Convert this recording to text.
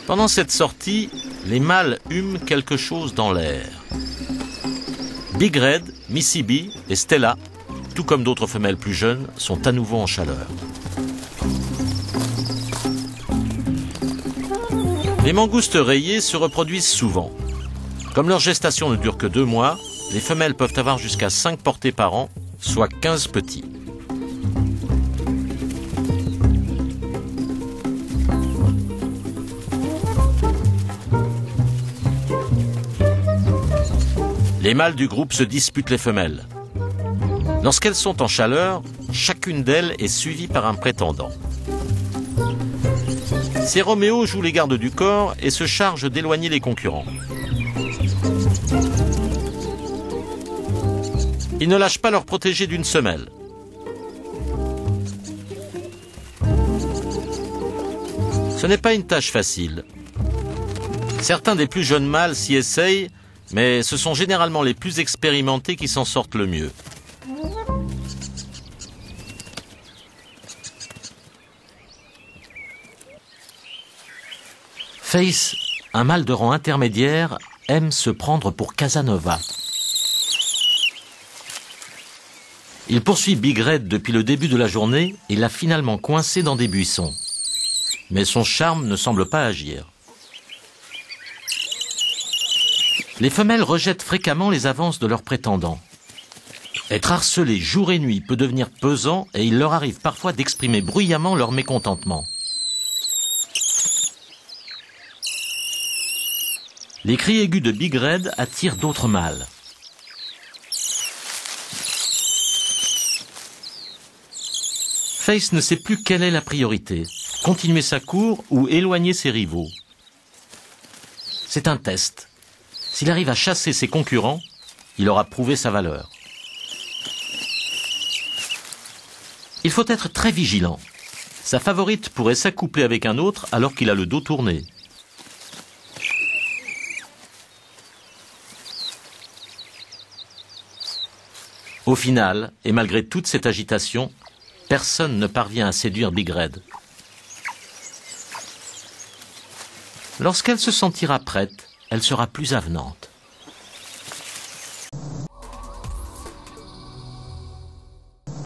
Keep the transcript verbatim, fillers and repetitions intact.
Pendant cette sortie, les mâles hument quelque chose dans l'air. Big Red, Missy Bee et Stella, tout comme d'autres femelles plus jeunes, sont à nouveau en chaleur. Les mangoustes rayées se reproduisent souvent. Comme leur gestation ne dure que deux mois, les femelles peuvent avoir jusqu'à cinq portées par an, soit quinze petits. Les mâles du groupe se disputent les femelles. Lorsqu'elles sont en chaleur, chacune d'elles est suivie par un prétendant. Ces Roméo jouent les gardes du corps et se chargent d'éloigner les concurrents. Ils ne lâchent pas leur protégé d'une semelle. Ce n'est pas une tâche facile. Certains des plus jeunes mâles s'y essayent, mais ce sont généralement les plus expérimentés qui s'en sortent le mieux. Face, un mâle de rang intermédiaire, aime se prendre pour Casanova. Il poursuit Big Red depuis le début de la journée et l'a finalement coincé dans des buissons. Mais son charme ne semble pas agir. Les femelles rejettent fréquemment les avances de leurs prétendants. Être harcelé jour et nuit peut devenir pesant et il leur arrive parfois d'exprimer bruyamment leur mécontentement. Les cris aigus de Big Red attirent d'autres mâles. Face ne sait plus quelle est la priorité, continuer sa cour ou éloigner ses rivaux. C'est un test. S'il arrive à chasser ses concurrents, il aura prouvé sa valeur. Il faut être très vigilant. Sa favorite pourrait s'accoupler avec un autre alors qu'il a le dos tourné. Au final, et malgré toute cette agitation, personne ne parvient à séduire Big Red. Lorsqu'elle se sentira prête, elle sera plus avenante.